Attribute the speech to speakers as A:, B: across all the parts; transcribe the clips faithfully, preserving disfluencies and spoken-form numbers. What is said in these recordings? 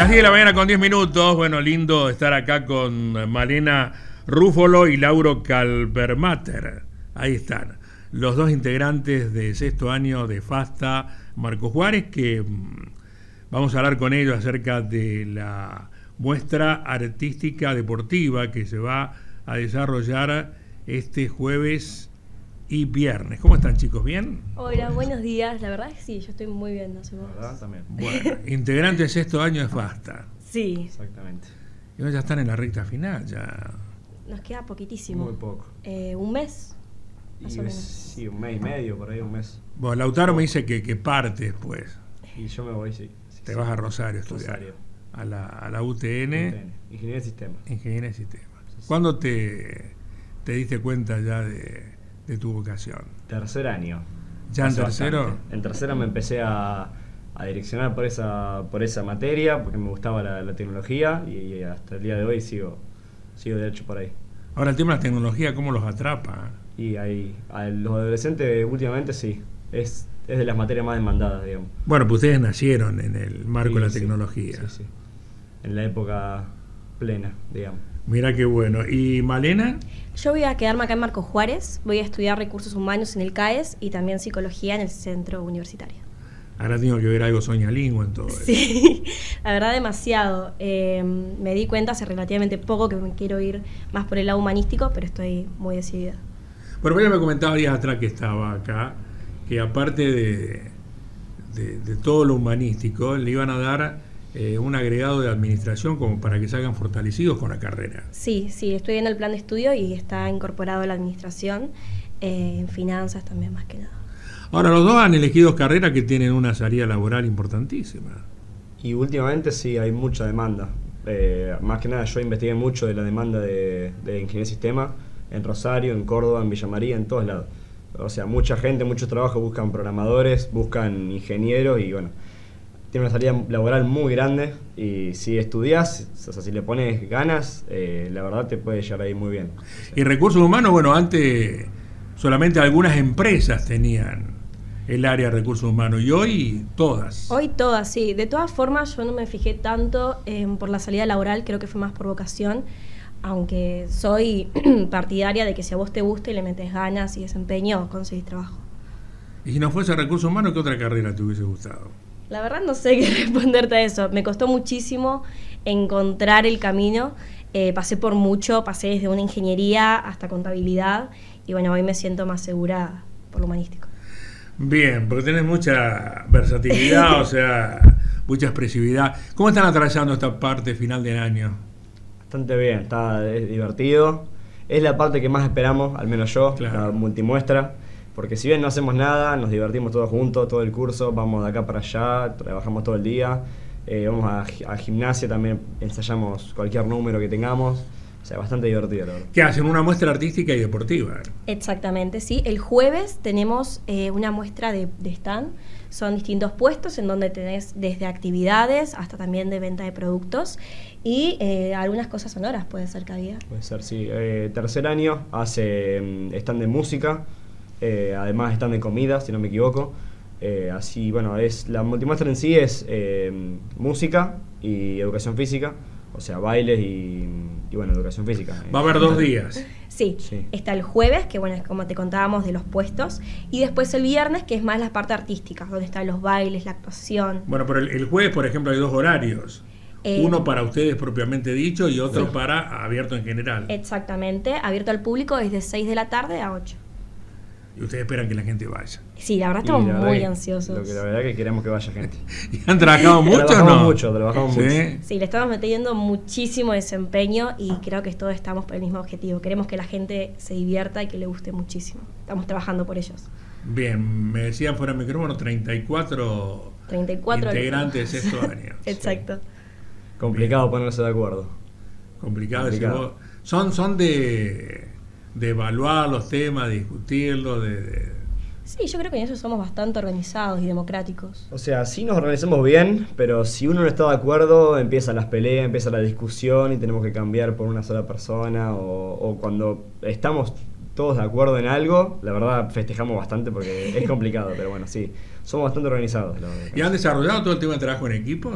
A: Las diez de la mañana con diez minutos. Bueno, lindo estar acá con Malena Rúfolo y Lauro Kalpermatter. Ahí están, los dos integrantes de sexto año de FASTA Marco Juárez, que vamos a hablar con ellos acerca de la muestra artística deportiva que se va a desarrollar este jueves y viernes. ¿Cómo están, chicos? ¿Bien?
B: Hola, buenos días. La verdad es que sí, yo estoy muy bien, no sé vos.
C: ¿Verdad? También.
A: Bueno, integrante de sexto año de FASTA.
B: Sí.
C: Exactamente.
A: Y ya están en la recta final, ya.
B: Nos queda poquitísimo.
C: Muy poco.
B: Eh, un mes. Más
C: Y
B: o
C: es-
B: menos.
C: sí, un mes y medio, por ahí un mes.
A: Bueno, Lautaro me dice que, que parte después.
C: Y yo me voy, sí. sí,
A: Te
C: sí.
A: vas a Rosario a estudiar.
C: Rosario.
A: A la, a la U T N,
C: U T N, Ingeniería de Sistemas.
A: Ingeniería de Sistemas.
C: Sí, sí.
A: ¿Cuándo te, te diste cuenta ya de, de tu vocación?
C: Tercer año.
A: ¿Ya en
C: Hace
A: tercero?
C: bastante. En tercero me empecé a, a direccionar por esa, por esa materia, porque me gustaba la, la tecnología y, y hasta el día de hoy sigo, sigo derecho por ahí.
A: Ahora el tema de la tecnología, ¿cómo los atrapa?
C: Y ahí, a los adolescentes últimamente sí, es, es de las materias más demandadas, digamos.
A: Bueno, pues ustedes nacieron en el marco
C: Sí,
A: de la
C: sí,
A: tecnología.
C: Sí, sí. En la época plena, digamos.
A: Mira qué bueno. ¿Y Malena?
B: Yo voy a quedarme acá en Marco Juárez. Voy a estudiar recursos humanos en el CAES y también psicología en el centro universitario.
A: Ahora tengo que ver algo soñalingo en todo esto.
B: Sí, la verdad demasiado. Eh, me di cuenta hace relativamente poco que me quiero ir más por el lado humanístico, pero estoy muy decidida.
A: Bueno, ella me comentaba días atrás que estaba acá, que aparte de, de, de todo lo humanístico, le iban a dar eh, un agregado de administración como para que salgan fortalecidos con la carrera.
B: Sí, sí, estoy en el plan de estudio y está incorporado la administración, eh, en finanzas también más que nada.
A: Ahora, los dos han elegido carreras que tienen una salida laboral importantísima.
C: Y últimamente sí hay mucha demanda. Eh, más que nada yo investigué mucho de la demanda de, de ingeniería de sistema en Rosario, en Córdoba, en Villa María, en todos lados. O sea, mucha gente, muchos trabajos buscan programadores, buscan ingenieros y bueno, tiene una salida laboral muy grande y si estudias, o sea, si le pones ganas, eh, la verdad te puede llegar ahí muy bien.
A: Y recursos humanos, bueno, antes solamente algunas empresas tenían el área de recursos humanos y hoy todas.
B: Hoy todas, sí. De todas formas, yo no me fijé tanto eh, por la salida laboral, creo que fue más por vocación, aunque soy partidaria de que si a vos te gusta y le metes ganas y desempeño, conseguís trabajo.
A: Y si no fuese recursos humanos, ¿qué otra carrera te hubiese gustado?
B: La verdad no sé qué responderte a eso. Me costó muchísimo encontrar el camino. Eh, pasé por mucho, pasé desde una ingeniería hasta contabilidad y bueno, hoy me siento más segura por lo humanístico.
A: Bien, porque tenés mucha versatilidad, o sea, mucha expresividad. ¿Cómo están atravesando esta parte final del año?
C: Bastante bien, está es divertido. Es la parte que más esperamos, al menos yo,
A: Claro.
C: la multimuestra. Porque si bien no hacemos nada, nos divertimos todos juntos, todo el curso, vamos de acá para allá, trabajamos todo el día. Eh, vamos a, gi- a gimnasia, también ensayamos cualquier número que tengamos. O sea, bastante divertido, la verdad.
A: ¿Qué hacen? Una muestra artística y deportiva.
B: Exactamente, sí. El jueves tenemos eh, una muestra de, de stand. Son distintos puestos en donde tenés desde actividades hasta también de venta de productos y eh, algunas cosas sonoras puede ser que había.
C: Puede ser, sí. Eh, tercer año hace mm, stand de música, eh, además stand de comida, si no me equivoco. Eh, así, bueno, es la multimuestra en sí es eh, música y educación física, o sea, bailes y, y bueno, educación física.
A: Va a haber dos días.
B: Sí,
C: Sí.
B: está el jueves, que bueno, es como te contábamos de los puestos, y después el viernes, que es más la parte artística, donde están los bailes, la actuación.
A: Bueno, pero el, el jueves, por ejemplo, hay dos horarios.
B: Eh,
A: Uno para ustedes propiamente dicho y otro
B: sí.
A: para abierto en general.
B: Exactamente, abierto al público desde seis de la tarde a ocho.
A: Y ustedes esperan que la gente vaya.
B: Sí, la verdad
C: Y
B: estamos
C: la verdad
B: muy
C: que-
B: ansiosos.
C: Lo que la verdad que queremos que vaya gente.
A: ¿Y han trabajado mucho o
C: Trabajamos
A: no?
C: mucho, trabajamos
A: ¿Sí?
C: mucho.
B: Sí, le estamos metiendo muchísimo desempeño y creo que todos estamos por el mismo objetivo. Queremos que la gente se divierta y que le guste muchísimo. Estamos trabajando por ellos.
A: Bien, me decían fuera de micrófono treinta y cuatro,
B: treinta y cuatro
A: integrantes de sexto año.
B: Exacto.
C: Complicado ponerse de acuerdo.
A: Complicado.
C: Complicado.
A: decir vos. Son, son de, de evaluar los temas, de discutirlos, de, de-
B: Sí, yo creo que en eso somos bastante organizados y democráticos.
C: O sea, sí nos organizamos bien, pero si uno no está de acuerdo, empiezan las peleas, empieza la discusión y tenemos que cambiar por una sola persona. O, o cuando estamos todos de acuerdo en algo, la verdad festejamos bastante porque es complicado, pero bueno, sí, somos bastante organizados. La verdad.
A: ¿Y han desarrollado todo el tema de trabajo en equipos?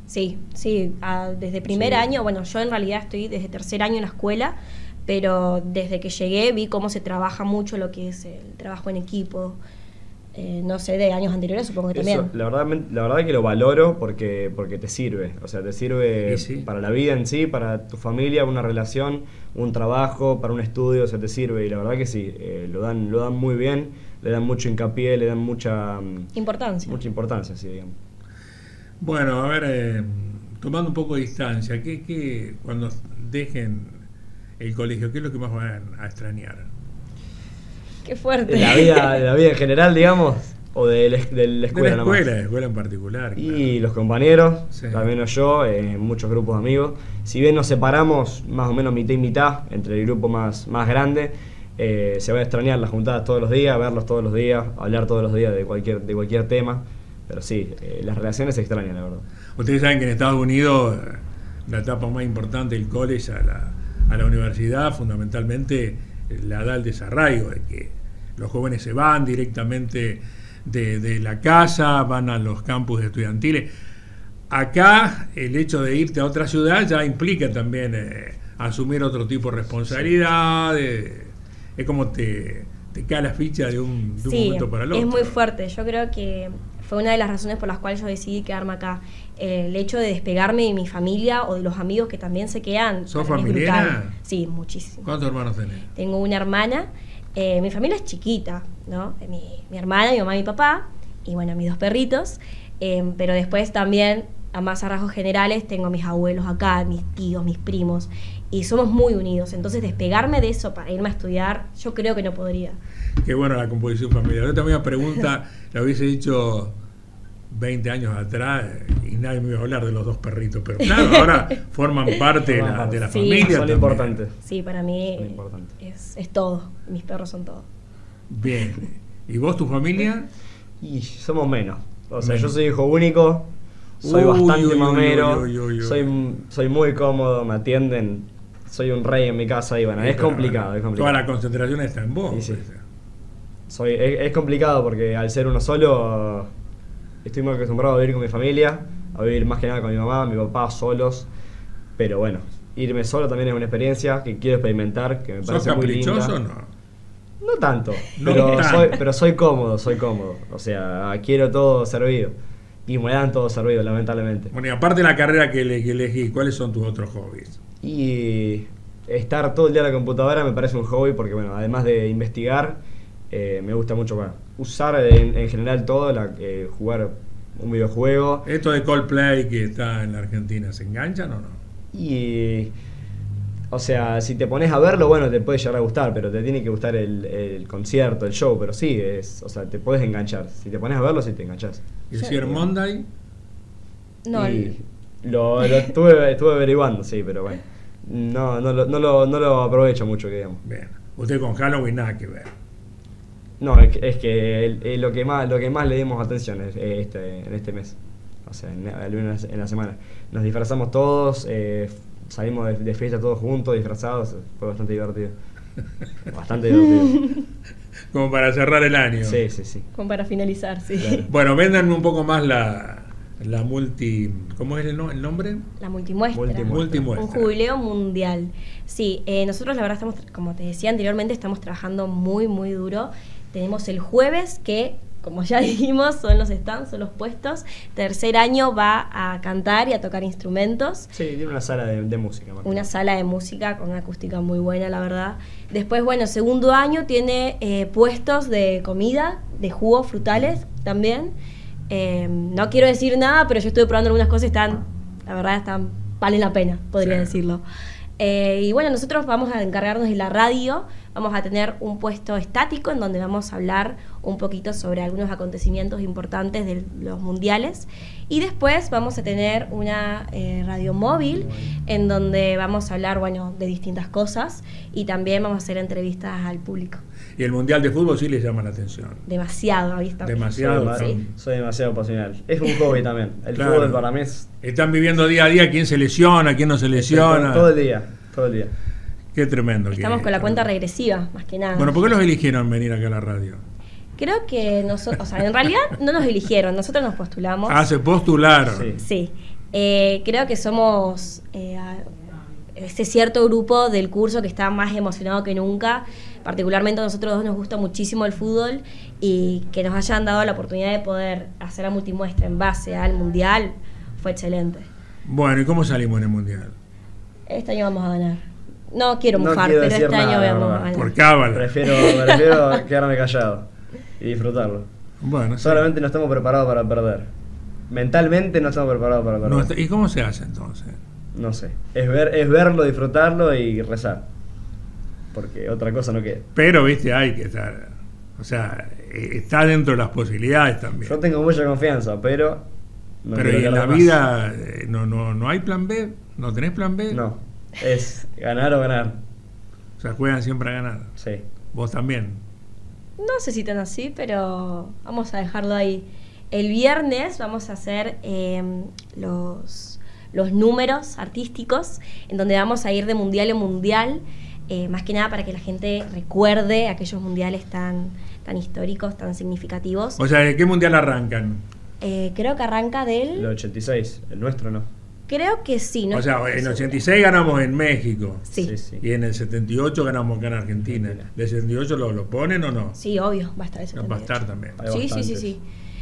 B: Sí, sí, a- desde primer
C: Sí.
B: año, bueno, yo en realidad estoy desde tercer año en la escuela, pero desde que llegué vi cómo se trabaja mucho lo que es el trabajo en equipo. Eh, no sé, de años anteriores supongo que
C: Eso,
B: también.
C: la verdad, la verdad que lo valoro porque, porque te sirve. O sea, te sirve
A: Sí, sí.
C: para la vida en sí, para tu familia, una relación, un trabajo, para un estudio, o sea, te sirve. Y la verdad que sí, eh, lo dan, lo dan muy bien, le dan mucho hincapié, le dan mucha, mm,
B: Importancia.
C: mucha importancia, sí, digamos.
A: Bueno, a ver, eh, tomando un poco de distancia, ¿qué, qué, cuando dejen el colegio, qué es lo que más van a extrañar?
B: Qué fuerte.
C: De la vida, de la vida en general, digamos, o de la, de la escuela
A: de la escuela,
C: nomás.
A: de la escuela en particular.
C: Y
A: claro.
C: los compañeros,
A: Sí.
C: al menos yo, eh, muchos grupos de amigos. Si bien nos separamos más o menos mitad y mitad entre el grupo más, más grande, eh, se va a extrañar las juntadas todos los días, verlos todos los días, hablar todos los días de cualquier, de cualquier tema. Pero sí, eh, las relaciones se extrañan, la verdad.
A: Ustedes saben que en Estados Unidos eh, la etapa más importante del college a la, a la universidad fundamentalmente eh, la da el desarraigo, de que los jóvenes se van directamente de, de la casa, van a los campus estudiantiles. Acá el hecho de irte a otra ciudad ya implica también eh, asumir otro tipo de responsabilidad, eh, es como te, te cae la ficha de un, de un
B: Sí,
A: momento para el otro.
B: es muy fuerte. Yo creo que fue una de las razones por las cuales yo decidí quedarme acá. El hecho de despegarme de mi familia o de los amigos que también se quedan.
A: ¿Sos
B: para mí es
A: familiera?
B: brutal. Sí, muchísimo.
A: ¿Cuántos hermanos tenés?
B: Tengo una hermana. Eh, mi familia es chiquita, ¿no? Mi, mi hermana, mi mamá y mi papá. Y bueno, mis dos perritos. Eh, pero después también, a más a rasgos generales, tengo a mis abuelos acá, mis tíos, mis primos. Y somos muy unidos. Entonces, despegarme de eso para irme a estudiar, yo creo que no podría.
A: Qué bueno la composición familiar. Yo también una pregunta la hubiese dicho veinte años atrás y nadie me iba a hablar de los dos perritos, pero claro, ahora forman parte de la, de la
B: Sí.
A: familia.
C: Son
A: también.
C: importantes.
B: Sí, para mí
C: Muy importante.
B: es, es todo. Mis perros son todo.
A: Bien. ¿Y vos, tu familia?
C: Y somos menos. O sea,
A: Menos.
C: yo soy hijo único, soy
A: Uy,
C: bastante
A: uy, uy,
C: mamero,
A: uy, uy, uy, uy.
C: soy, soy muy cómodo, me atienden, soy un rey en mi casa y bueno, es
A: Pero
C: complicado, es complicado.
A: Toda la concentración está en vos.
C: Sí, sí.
A: pues.
C: Soy, es, es complicado porque al ser uno solo estoy muy acostumbrado a vivir con mi familia, a vivir más que nada con mi mamá, mi papá solos, pero bueno, irme solo también es una experiencia que quiero experimentar, que me
A: ¿Sos
C: parece muy linda.
A: caprichoso o no?
C: No tanto,
A: No
C: pero,
A: tanto.
C: Soy, pero soy cómodo, soy cómodo, o sea, quiero todo servido y me dan todo servido, lamentablemente.
A: Bueno, y aparte de la carrera que, le, que elegí, ¿cuáles son tus otros hobbies?
C: Y estar todo el día en la computadora me parece un hobby porque, bueno, además de investigar, eh, me gusta mucho bueno, usar en, en general todo, la, eh, jugar un videojuego.
A: Esto de Coldplay que está en la Argentina, ¿se enganchan o no?
C: Y, o sea, si te pones a verlo, bueno, te puede llegar a gustar, pero te tiene que gustar el, el concierto, el show, pero sí, es, o sea, te puedes enganchar. Si te pones a verlo, sí te enganchas.
A: ¿Y el
B: Sí.
A: Cyber Monday?
B: No,
C: Y lo, lo estuve, estuve averiguando, sí, pero bueno, no, no, lo, no, lo, no lo aprovecho mucho, que digamos.
A: Bien. Usted con Halloween nada que ver.
C: No, es que, es que el- el- lo que más lo que más le dimos atención es, eh, este, en este mes, o sea, en, el lunes en la semana. Nos disfrazamos todos, eh, salimos de, de fiesta todos juntos, disfrazados, fue bastante divertido. Bastante divertido.
A: Como para cerrar el año.
C: Sí, sí, sí.
B: como para finalizar, sí.
C: Claro.
A: Bueno, vendan un poco más la, la multi... ¿Cómo es el, no- el nombre?
B: La multimuestra.
C: Multimuestra.
A: Multimuestra.
B: Un jubileo mundial. Sí, eh, nosotros la verdad estamos, como te decía anteriormente, estamos trabajando muy, muy duro. Tenemos el jueves que, como ya dijimos, son los stands, son los puestos. Tercer año va a cantar y a tocar instrumentos.
C: Sí, tiene una sala de, de música. Marco.
B: Una sala de música con una acústica muy buena, la verdad. Después, bueno, segundo año tiene eh, puestos de comida, de jugos frutales también. Eh, no quiero decir nada, pero yo estuve probando algunas cosas y están, la verdad, están, valen la pena, podría
A: Sí.
B: decirlo. Eh, y bueno, nosotros vamos a encargarnos de la radio, vamos a tener un puesto estático en donde vamos a hablar un poquito sobre algunos acontecimientos importantes de los mundiales. Y después vamos a tener una eh, radio móvil en donde vamos a hablar, bueno, de distintas cosas y también vamos a hacer entrevistas al público.
A: Y el Mundial de Fútbol sí les llama la atención.
B: Demasiado, ahí está.
A: Demasiado.
C: Soy, dema-
B: Sí.
C: soy demasiado pasional. Es un hobby también. El
A: Claro.
C: fútbol para mí es
A: Están viviendo día a día quién se lesiona, quién no se lesiona.
C: todo, todo el día, todo el día.
A: Qué tremendo.
B: Estamos
A: que-
B: con la cuenta regresiva, más que nada.
A: Bueno, ¿por qué los eligieron venir acá a la radio?
B: Creo que nosotros, o sea, en realidad no nos eligieron, nosotros nos postulamos.
A: Ah, se postularon.
C: Sí.
B: Sí. Eh, creo que somos eh, este cierto grupo del curso que está más emocionado que nunca. Particularmente a nosotros dos nos gusta muchísimo el fútbol y que nos hayan dado la oportunidad de poder hacer la multimuestra en base al Mundial fue excelente.
A: Bueno, ¿y cómo salimos en el Mundial?
B: Este año vamos a ganar. No quiero
C: No
B: mufar,
C: quiero
B: pero
C: decir
B: este año
C: nada,
B: vamos a
C: ¿verdad?
B: ganar.
A: Por cábala.
C: Prefiero, prefiero quedarme callado y disfrutarlo.
A: Bueno, sí.
C: Solamente no estamos preparados para perder. Mentalmente no estamos preparados para perder.
A: No,
C: No,
A: ¿y cómo se hace entonces?
C: sé. Es, ver, es verlo, disfrutarlo y rezar. Porque otra cosa no queda.
A: Pero, viste, hay que estar. O sea, eh, está dentro de las posibilidades también.
C: Yo tengo mucha confianza, pero... no
A: Pero
C: quiero
A: ¿y en la
C: quedar más.
A: vida eh, no, no, no hay plan B? ¿No tenés plan B?
C: No. Es ganar o ganar.
A: O sea, juegan siempre a ganar.
C: Sí.
A: Vos también.
B: No sé si tan así, pero vamos a dejarlo ahí. El viernes vamos a hacer eh, los, los números artísticos, en donde vamos a ir de mundial en mundial, eh, más que nada para que la gente recuerde aquellos mundiales tan, tan históricos, tan significativos.
A: O sea, ¿de qué mundial arrancan?
B: Eh, creo que arranca del...
C: El ochenta y seis, el nuestro no.
B: Creo que sí. No
A: O sea,
B: estoy
A: en el
B: segura.
A: ochenta y seis ganamos en México.
B: Sí.
C: Sí, sí.
A: Y en el setenta y ocho ganamos acá en Argentina. ¿De setenta y ocho lo, lo ponen o no?
B: Sí, obvio, va a estar ese
A: Va a estar también.
C: Hay
B: Sí, sí, sí,
C: bastantes.
B: sí.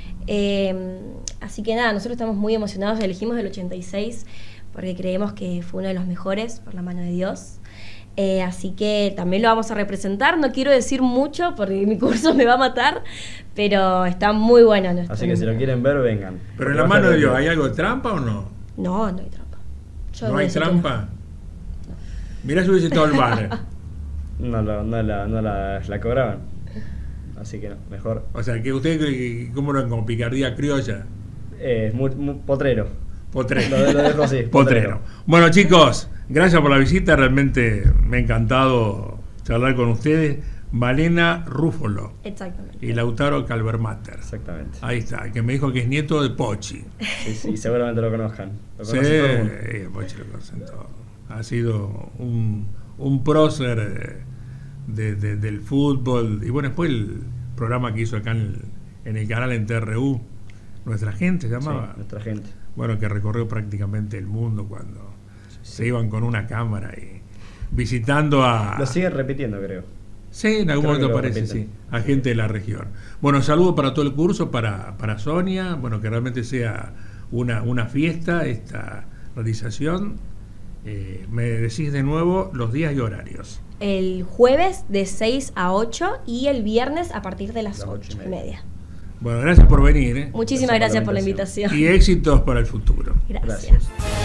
B: Eh, así que nada, nosotros estamos muy emocionados. Elegimos el ochenta y seis porque creemos que fue uno de los mejores por la mano de Dios. Eh, así que también lo vamos a representar. No quiero decir mucho porque mi curso me va a matar, pero está muy bueno nuestro
C: Así que si lo
B: número.
C: quieren ver, vengan.
A: Pero
C: Porque
A: en la
C: va a
A: mano
C: estar
A: de Dios,
C: bien.
A: ¿hay algo de trampa o no?
B: No, no hay trampa. Yo
A: ¿No
B: voy a
A: hay
B: decir que
A: trampa? Mirá si hubiese estado el bar.
C: No, lo- no, la, no la, la cobraban. Así que no, mejor.
A: O sea, que usted, ¿cómo lo ven? Como picardía criolla.
C: Eh, es muy, muy potrero.
A: Potrero.
C: Lo, lo dejo así.
A: Potrero. Bueno, chicos, gracias por la visita. Realmente me ha encantado charlar con ustedes. Malena Rúfolo
B: Exactamente.
A: y Lautaro Calvermatter.
C: Exactamente.
A: Ahí está, que me dijo que es nieto de Pochi.
C: Sí, sí, seguramente lo conozcan. Lo
A: Sí,
C: conoce todo el mundo.
A: eh, Pochi lo conocen todo. Ha sido un, un prócer eh, de, de- del fútbol. Y bueno, después el programa que hizo acá en el, en el canal en T R U, Nuestra Gente se llamaba.
C: Sí, nuestra gente.
A: Bueno, que recorrió prácticamente el mundo cuando se iban con una cámara y visitando a...
C: Lo siguen repitiendo, creo.
A: Sí, en algún
C: Creo que
A: momento
C: lo
A: aparece, sí,
C: repiten.
A: a gente de la región. Bueno, saludo para todo el curso, para, para Sonia, bueno, que realmente sea una, una fiesta esta realización. Eh, me decís de nuevo los días y horarios.
B: El jueves de seis a ocho y el viernes a partir de las
C: Las
B: ocho y media.
A: Bueno, gracias por venir. ¿eh?
B: Muchísimas
C: Gracias
B: gracias
C: por
B: por
C: la
B: la
C: invitación.
B: invitación.
A: Y éxitos para el futuro.
B: Gracias.
C: Gracias.